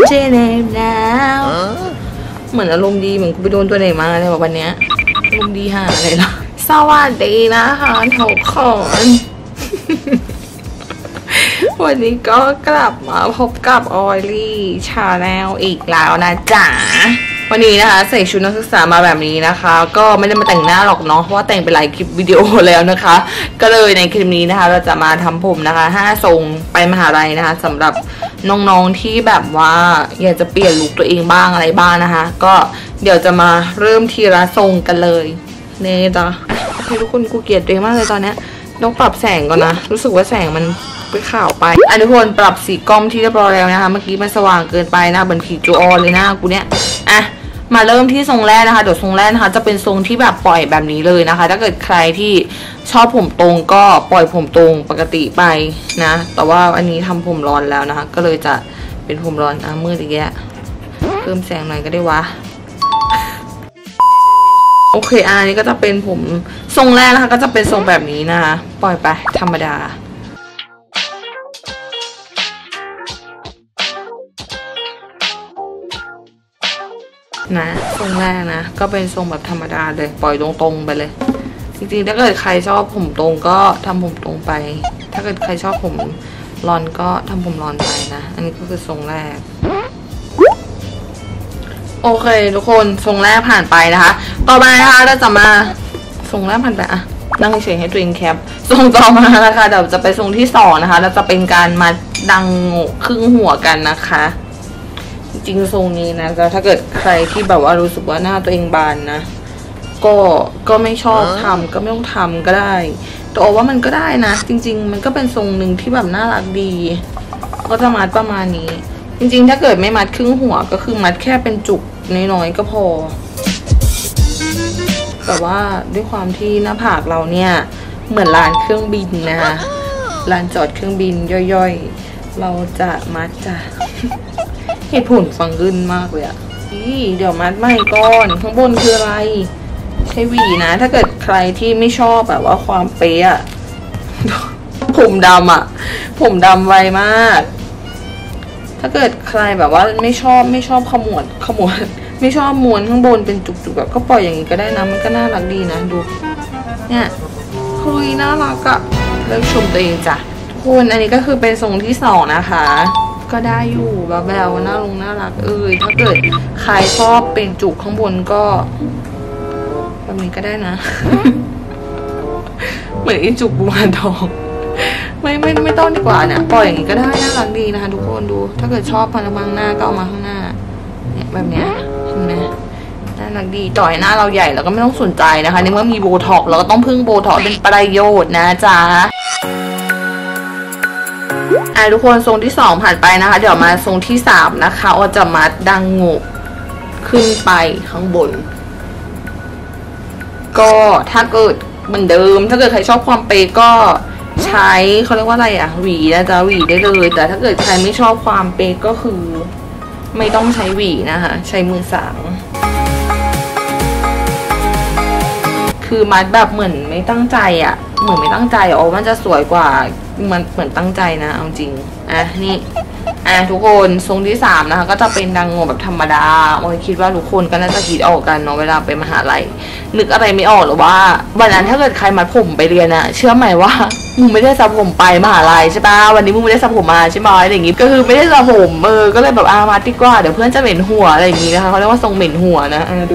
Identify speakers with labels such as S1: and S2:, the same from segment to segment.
S1: เจเนมแล้วเหมือนอารมณ์ดีเหมือนกูไปโดนตัวไหนมาเลยแบบวันเนี้ยอารมณ์ดีห่าอะไรล่ะสวัสดีนะคะทุกคนวันนี้ก็กลับมาพบกับออยลี่ชาแนลอีกแล้วนะจ๊ะวันนี้นะคะใส่ชุดนักศึกษามาแบบนี้นะคะก็ไม่ได้มาแต่งหน้าหรอกเนาะเพราะว่าแต่งไปหลายคลิปวิดีโอแล้วนะคะก็เลยในคลิปนี้นะคะเราจะมาทำผมนะคะ5ทรงไปมหาลัยนะคะสำหรับน้องๆที่แบบว่าอยากจะเปลี่ยนลุคตัวเองบ้างอะไรบ้างนะคะก็เดี๋ยวจะมาเริ่มทีละทรงกันเลยเนี่ยจ้ะให้ทุกคนกูเกลียดตัวเองมากเลยตอนนี้ต้องปรับแสงก่อนนะรู้สึกว่าแสงมันไปข่าวไปทุกคนปรับสีกล้องที่เรียบร้อยแล้วนะคะเมื่อกี้มันสว่างเกินไปนะเหมือนผีจูออนเลยนะกูเนี่ยมาเริ่มที่ทรงแรกนะคะเดี๋ยวทรงแรกนะคะจะเป็นทรงที่แบบปล่อยแบบนี้เลยนะคะถ้าเกิดใครที่ชอบผมตรงก็ปล่อยผมตรงปกติไปนะแต่ว่าอันนี้ทำผมร้อนแล้วนะคะก็เลยจะเป็นผมร้อนมืดอีกแล้วเพิ่มแสงหน่อยก็ได้วะโอเคอันนี้ก็จะเป็นผมทรงแรกนะคะก็จะเป็นทรงแบบนี้นะคะปล่อยไปธรรมดานะทรงแรกนะก็เป็นทรงแบบธรรมดาเลยปล่อยตรงๆไปเลยจริงๆถ้าเกิดใครชอบผมตรงก็ทำผมตรงไปถ้าเกิดใครชอบผมรอนก็ทำผมรอนไปนะอันนี้ก็คือทรงแรกโอเคทุกคนทรงแรกผ่านไปนะคะต่อไปนะคะเราจะมาทรงแรกผ่านไปนั่งเฉยให้ตัวเองแคปทรงต่อมานะคะเดี๋ยวจะไปทรงที่2นะคะเราจะเป็นการมาดังครึ่งหัวกันนะคะจริงทรงนี้นะถ้าเกิดใครที่แบบว่ารู้สึกว่าหน้าตัวเองบานนะก็ไม่ชอบทำก็ไม่ต้องทำก็ได้แต่ว่ามันก็ได้นะจริงๆมันก็เป็นทรงหนึ่งที่แบบน่ารักดีก็จะมัดประมาณนี้จริงๆถ้าเกิดไม่มัดครึ่งหัวก็คือมัดแค่เป็นจุกน้อยๆก็พอแต่ว่าด้วยความที่หน้าผากเราเนี่ยเหมือนลานเครื่องบินนะคะลานจอดเครื่องบินย่อยๆเราจะมัดจ้ะเหตุผลฟังขึ้นมากเลยเดี๋ยวมัดใหม่ก่อนข้างบนคืออะไรใช้หวีนะถ้าเกิดใครที่ไม่ชอบแบบว่าความเป๊ะผมดำผมดำไวมากถ้าเกิดใครแบบว่าไม่ชอบขมวดไม่ชอบม้วนข้างบนเป็นจุกๆแบบก็ปล่อยอย่างนี้ก็ได้นะมันก็น่ารักดีนะดูเนี่ยคุยน่ารักอะเลิกชมตัวเองจ้ะทุกคนอันนี้ก็คือเป็นทรงที่2นะคะก็ได้อยู่แบบน่ารักถ้าเกิดใครชอบเป็นจุกข้างบนก็แบบนี้ก็ได้นะ เหมือนอีจุกบูมานทองไม่ต้องดีกว่าเนี่ยปล่อยอย่างนี้ก็ได้น่ารักดีนะคะทุกคนดูถ้าเกิดชอบพันธุ์บางหน้าก็เอามาข้างหน้าเนี่ยแบบเนี้ยเห็นไหมน่ารักดีต่อยหน้าเราใหญ่แล้วก็ไม่ต้องสนใจนะคะในเมื่อมีโบท็อกเราก็ต้องพึ่งโบท็อกเป็นประโยชน์นะจ๊ะทุกคนทรงที่2ผ่านไปนะคะเดี๋ยวมาทรงที่3นะคะออจะมัดดังงบขึ้นไปข้างบนก็ถ้าเกิดเหมือนเดิมถ้าเกิดใครชอบความเป๊ะก็ใช้เขาเรียกว่าอะไรหวีนะจ๊ะหวีได้เลยแต่ถ้าเกิดใครไม่ชอบความเป๊ะก็คือไม่ต้องใช้หวีนะคะใช้มือสางคือมัดแบบเหมือนไม่ตั้งใจเหมือนไม่ตั้งใจมันจะสวยกว่ามันเหมือนตั้งใจนะเอาจริงนี่ทุกคนทรงที่3นะคะก็จะเป็นดังงบแบบธรรมดาโอ้ยคิดว่าทุกคนก็น่าจะคิดออกกันเนาะเวลาไปมหาลัยนึกอะไรไม่ออกหรือว่าวันนั้นถ้าเกิดใครมัดผมไปเรียนเชื่อไหมว่ามึงไม่ได้สระผมไปมหาลัยใช่ปะวันนี้มึงไม่ได้สระผมมาใช่ไหมอะไรอย่างงี้ก็คือไม่ได้สระผมก็เลยแบบมาดีกว่าเดี๋ยวเพื่อนจะเหม็นหัวอะไรอย่างงี้นะคะเขาเรียกว่าทรงเหม็นหัวนะดู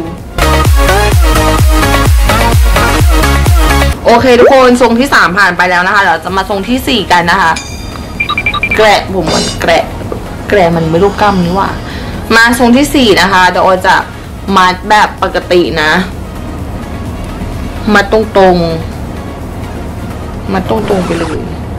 S1: โอเคทุกคนทรงที่3ผ่านไปแล้วนะคะเดี๋ยวจะมาทรงที่4กันนะคะแกะผมมันแกะมันไม่รู้กล้ามนี่หว่ามาทรงที่4นะคะเดี๋ยวจะมัดแบบปกตินะมัดตรงไปเลย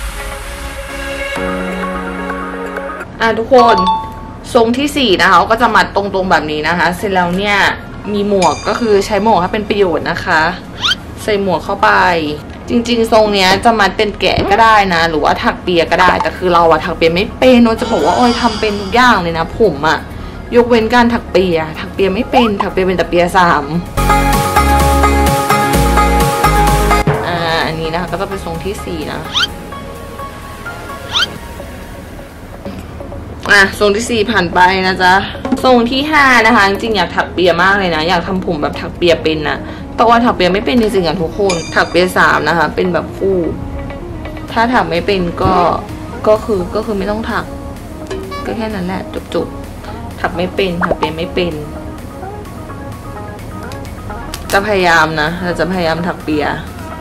S1: ทุกคนทรงที่4นะคะก็จะมัดตรงแบบนี้นะคะเสร็จแล้วเนี่ยมีหมวกก็คือใช้หมวกให้เป็นประโยชน์นะคะใส่หมวกเข้าไปจริงๆทรงเนี้ยจะมัดเป็นแกะก็ได้นะหรือว่าถักเปียก็ได้แต่คือเราถักเปียไม่เป็นโนจะบอกว่าทำเป็นทุกอย่างเลยนะผมยกเว้นการถักเปียไม่เป็นถักเปียเป็นแต่เปีย3อันนี้นะคะก็จะเป็นทรงที่4นะทรงที่4ผ่านไปนะจ๊ะทรงที่5นะคะจริงๆอยากถักเปียมากเลยนะอยากทำผมแบบถักเปียเป็นนะแต่ว่าถักเปียไม่เป็นจริงๆอ่ะทุกคนถักเปีย3นะคะเป็นแบบคู่ถ้าถักไม่เป็นก็คือไม่ต้องถักก็แค่นั้นแหละจบถักไม่เป็นถักเปียไม่เป็นจะพยายามนะเราจะพยายามถักเปีย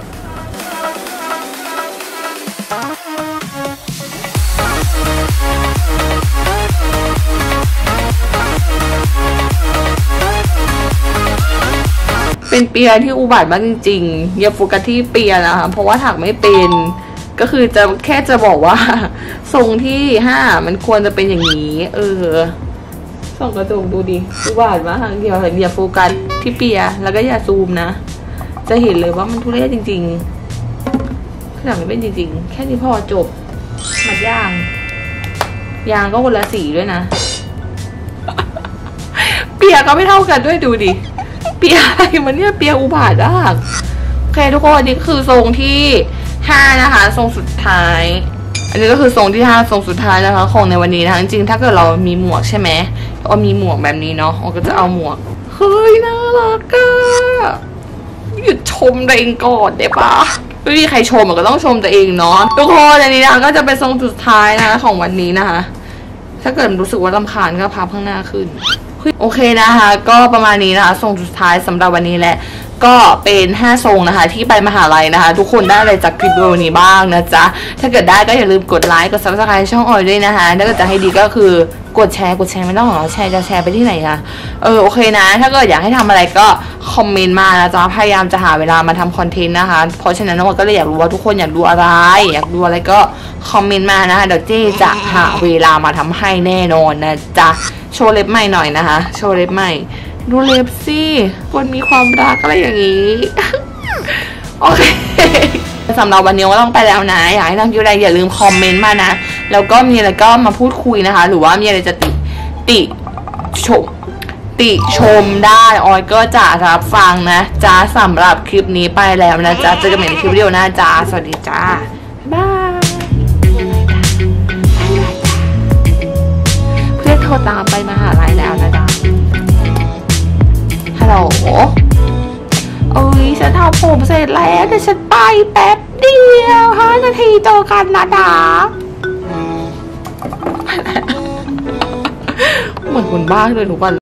S1: เป็นเปียที่อุบัติมากจริงๆอย่าโฟกัสที่เปียนะคะเพราะว่าถักไม่เป็นก็คือจะบอกว่าทรงที่5มันควรจะเป็นอย่างนี้ส่องกระจกดูดิอุบัติมากเดียวอย่าโฟกัสที่เปียแล้วก็อย่าซูมนะจะเห็นเลยว่ามันทุเรศจริงๆถักไม่เป็นจริงๆแค่นี้พอจบมัดยางก็คนละสีด้วยนะเปียก็ไม่เท่ากันด้วยดูดิเปียอะไรมันเนี่ยเปียอุบาทมากโอเคทุกคนนี่คือทรงที่5นะคะทรงสุดท้ายอันนี้ก็คือทรงที่5ทรงสุดท้ายนะคะของในวันนี้นะคะจริงๆถ้าเกิดเรามีหมวกใช่ไหมก็มีหมวกแบบนี้เนาะเราก็จะเอาหมวกเฮ้ยน่ารักอะหยุดชมตัวเองก่อนได้ปะไม่มีใครชมก็ต้องชมตัวเองเนาะทุกคนอันนี้นะคะก็จะเป็นทรงสุดท้ายนะคะของวันนี้นะคะถ้าเกิดรู้สึกว่ารำคาญก็พับข้างหน้าขึ้นโอเคนะคะก็ประมาณนี้นะคะทรงสุดท้ายสำหรับวันนี้แหละก็เป็น5ทรงนะคะที่ไปมหาลัยนะคะทุกคนได้อะไรจากคลิปวิดีโอนี้บ้างนะจ๊ะถ้าเกิดได้ก็อย่าลืมกดไลค์กด Subscribe ช่องออยด้วยนะคะถ้าเกิดจะให้ดีก็คือกดแชร์ไม่ต้องหรอแชร์จะแชร์ไปที่ไหนคะโอเคนะถ้าเกิดอยากให้ทำอะไรก็คอมเมนต์มานะจ๊ะพยายามจะหาเวลามาทำคอนเทนต์นะคะเพราะฉะนั้นเราก็เลยอยากรู้ว่าทุกคนอยากดูอะไรก็คอมเมนต์มานะคะเดี๋ยวเจ๊จะหาเวลามาทำให้แน่นอนนะจ๊ะโชว์เล็บใหม่หน่อยนะคะโชว์เล็บใหม่ดูเล็บสิคนมีความรักอะไรอย่างนี้ โอเคสำหรับวันนี้ก็ต้องไปแล้วนะอยากให้ทำคลิปอะไรอย่าลืมคอมเมนต์มานะแล้วก็มีอะไรก็มาพูดคุยนะคะหรือว่ามีอะไรจะติชมได้ออยก็จะรับฟังนะจ้าสำหรับคลิปนี้ไปแล้วนะจ๊ะเจอกันใหม่ในคลิปวิดีโอหน้าจ้าสวัสดีจ้าบายเพื่อนโทรตามไปมหาลัยแล้วนะจ๊ะฮัลโหลฉันทำผมเสร็จแล้วแต่ฉันไปแป๊บเดียว5 นาทีเจอกันนะจ๊ะเหมือนคนบ้าเลยหนูป่ะ